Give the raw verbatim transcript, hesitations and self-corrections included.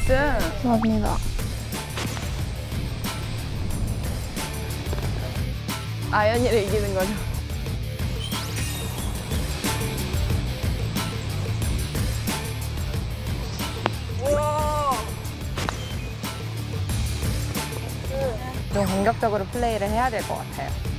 나이스. 감사합니다. 아연이를 이기는 거죠. 좀 공격적으로 플레이를 해야 될 것 같아요.